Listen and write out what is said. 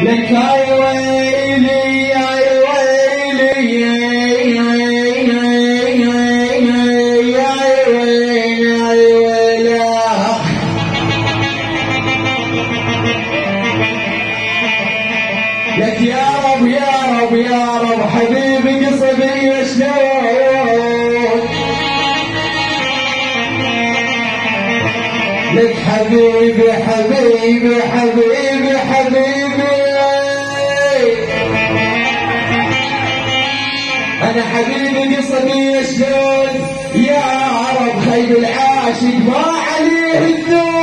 لك يا ويلي يا ويلي يا ويلي لك يا رب يا رب يا رب حبيبي قصدي شلون لك حبيبي حبيبي حبيبي حبيبي انا حبيبي قصدي شلون يا رب خيب العاشق ما عليه الذوق